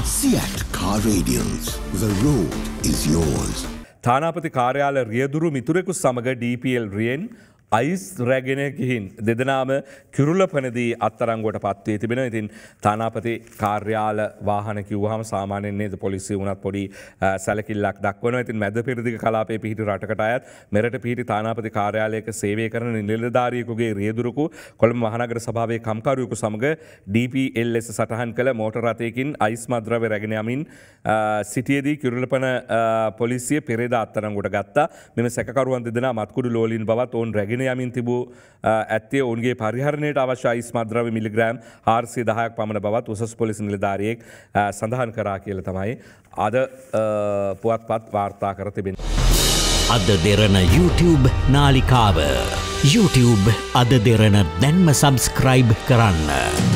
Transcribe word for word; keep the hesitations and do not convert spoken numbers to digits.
Siat Car Radials. The road is yours. තානාපති කාර්යාල රියදුරු මිතුරෙකු සමග ඩී පී එල් රියෙන් අයිස් රැගෙන ගිහින් දෙදෙනාම කිරුළපනදී අත්අඩංගුවට පත් වී තිබෙනවා. ඉතින් තානාපති කාර්යාල වාහන කිව්වහම සාමාන්‍යයෙන් නේද පොලිසිය උනත් පොඩි සැලකිල්ලක් දක්වනවා. ඉතින් මැද පෙරදිග කලාපයේ පිහිටි රටකට අයත් මෙරට පිහිටි තානාපති කාර්යාලයක සේවය කරන නිලධාරියෙකුගේ රියදුරකු කොළඹ මහනගර සභාවේ කම්කරුවෙකු සමග ඩී පී එල් ලෙස සටහන් කළ මෝටර් රථයකින් අයිස් මද්‍රව්‍ය රැගෙන යමින් සිටියේදී කිරුළපන පොලිසිය පෙරේදා අත්අඩංගුවට ගත්තා. මෙම සැකකරුවන් දෙදෙනා මත්කුඩු ලෝලින් බවත් ඔවුන් රැගෙන යමින් තිබූ ඇත්තේ ඔවුන්ගේ පරිහරණයට අවශ්‍ය අයිස් මද්‍රව්‍ය මිලිග්‍රෑම් හාරසිය දහයක් පමණ බවත් උසස් පොලිස් නිලධාරියෙක් සඳහන් කරා කියලා තමයි අද පුවත්පත් වාර්තා කර තිබෙනවා. අද දෙරණ YouTube නාලිකාව YouTube අද දෙරණ දැන්ම සබස්ක්‍රයිබ් කරන්න.